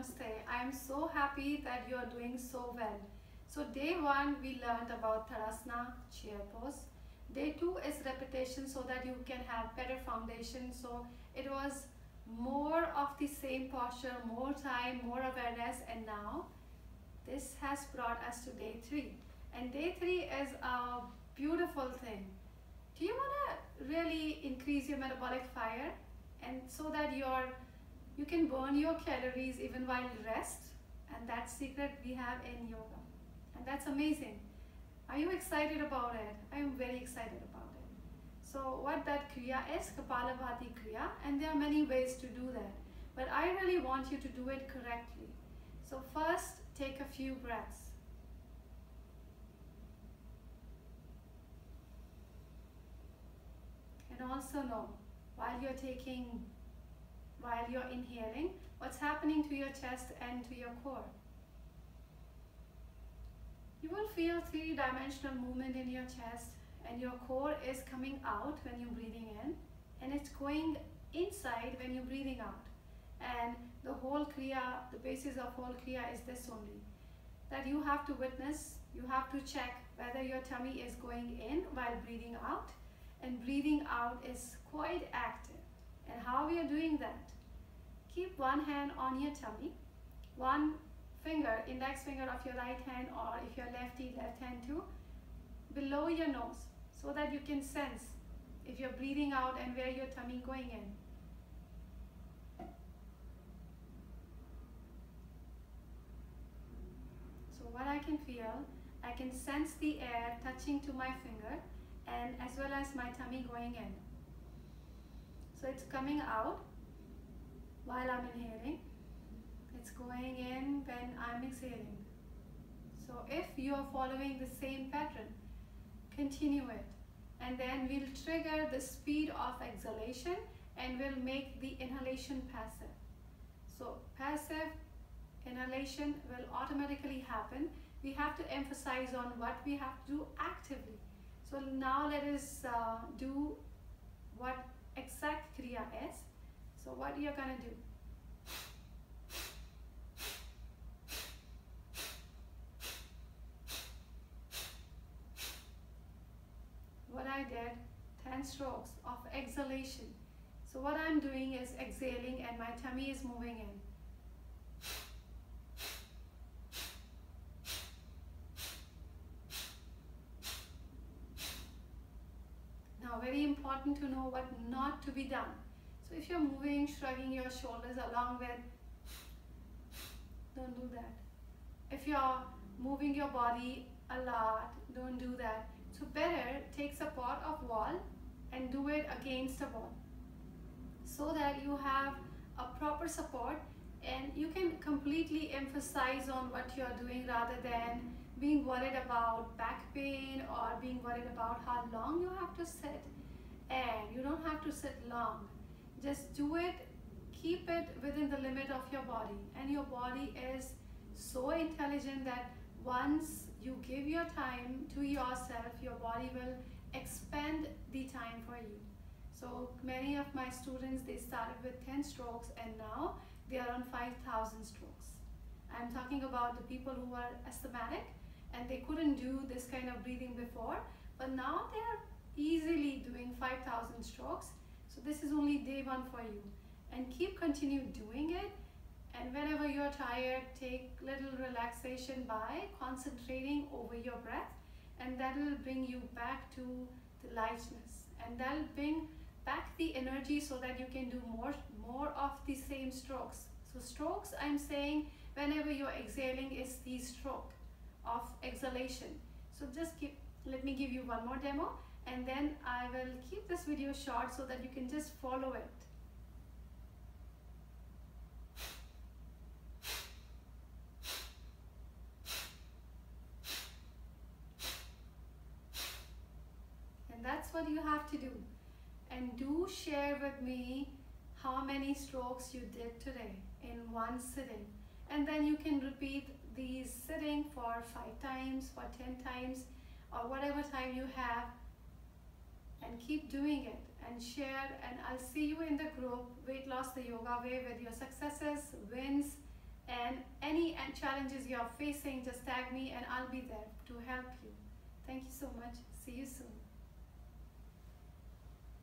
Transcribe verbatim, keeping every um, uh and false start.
Namaste. I am so happy that you are doing so well. So day one we learned about Tadasana, chair pose. Day two is repetition so that you can have better foundation. So it was more of the same posture, more time, more awareness, and now this has brought us to day three. And day three is a beautiful thing. Do you want to really increase your metabolic fire and so that your you can burn your calories even while you rest? And that secret we have in yoga, and that's amazing. Are you excited about it? I am very excited about it. So what that kriya is, Kapalabhati kriya, and there are many ways to do that, but I really want you to do it correctly. So first, take a few breaths. And also know, while you're taking, while you're inhaling, what's happening to your chest and to your core. You will feel three-dimensional movement in your chest, and your core is coming out when you're breathing in, and it's going inside when you're breathing out. And the whole kriya, the basis of whole kriya is this only, that you have to witness, you have to check whether your tummy is going in while breathing out, and breathing out is quite active. And how we are doing that? Keep one hand on your tummy, one finger, index finger of your right hand, or if you're lefty, left hand too, below your nose, so that you can sense if you're breathing out and where your tummy going in. So what I can feel, I can sense the air touching to my finger and as well as my tummy going in. So it's coming out while I'm inhaling. It's going in when I'm exhaling. So if you are following the same pattern, continue it. And then we'll trigger the speed of exhalation and we'll make the inhalation passive. So passive inhalation will automatically happen. We have to emphasize on what we have to do actively. So now let us uh, do what exact kriya is. So what you're gonna do? What I did, ten strokes of exhalation. So what I'm doing is exhaling and my tummy is moving in. Now, very important to know what not to be done. So if you're moving, shrugging your shoulders along with, don't do that. If you're moving your body a lot, don't do that. So better take support of wall and do it against a wall, so that you have a proper support and you can completely emphasize on what you're doing rather than being worried about back pain or being worried about how long you have to sit. And you don't have to sit long. Just do it, keep it within the limit of your body. And your body is so intelligent that once you give your time to yourself, your body will expand the time for you. So many of my students, they started with ten strokes and now they are on five thousand strokes. I'm talking about the people who are asthmatic and they couldn't do this kind of breathing before, but now they are easily doing five thousand strokes. So this is only day one for you, and keep continue doing it. And whenever you're tired, take little relaxation by concentrating over your breath, and that will bring you back to the lightness, and that will bring back the energy so that you can do more more of the same strokes. So strokes, I'm saying whenever you're exhaling is the stroke of exhalation. So just keep, let me give you one more demo, and then I will keep this video short so that you can just follow it. And that's what you have to do. And do share with me how many strokes you did today in one sitting. And then you can repeat these sitting for five times, for ten times, or whatever time you have, and keep doing it and share. And I'll see you in the group Weight Loss the Yoga Way with your successes, wins, and challenges you are facing, just tag me and I'll be there to help you. Thank you so much. See you soon.